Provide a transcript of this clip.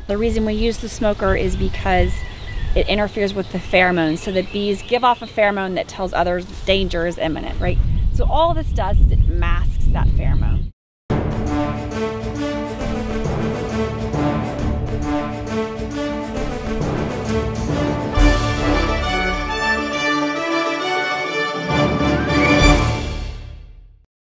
The reason we use the smoker is because it interferes with the pheromones. So the bees give off a pheromone that tells others danger is imminent, right? So all this does is it masks that pheromone.